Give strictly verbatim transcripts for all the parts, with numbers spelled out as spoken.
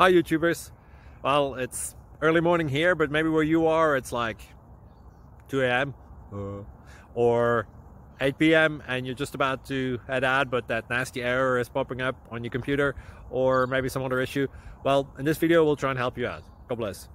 Hi YouTubers. Well, it's early morning here, but maybe where you are it's like two A M Uh, or eight P M and you're just about to head out, but that nasty error is popping up on your computer, or maybe some other issue. Well, in this video we'll try and help you out. God bless.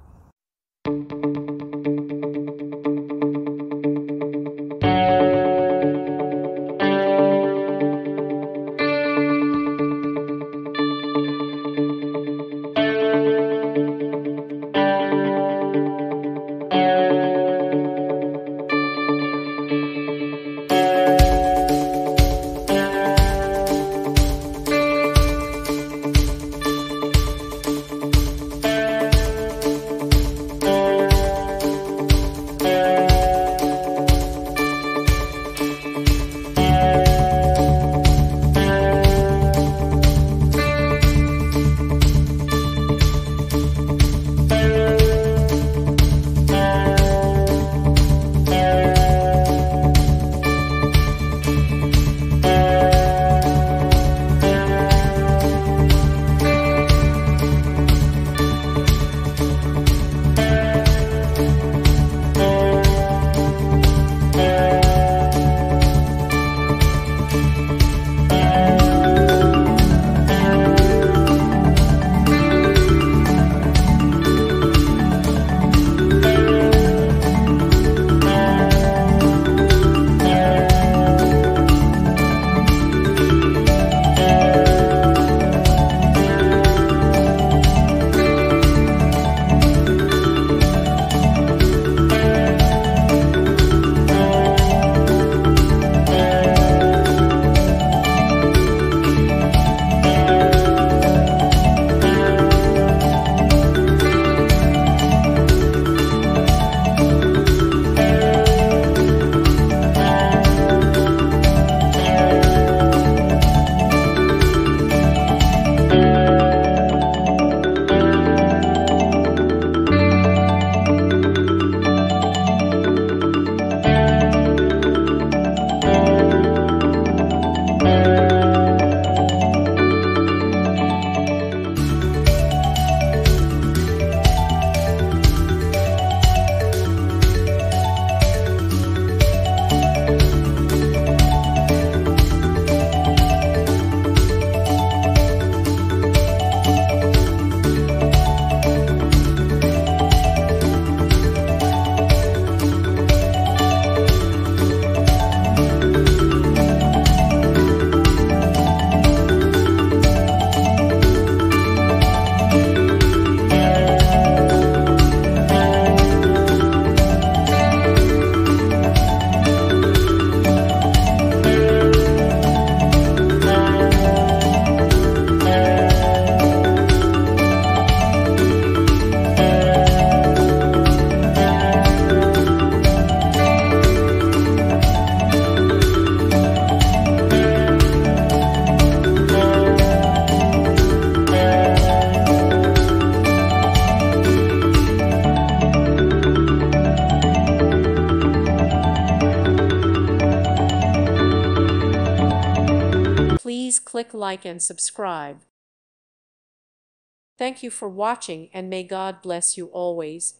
Please click like and subscribe. Thank you for watching, and may God bless you always.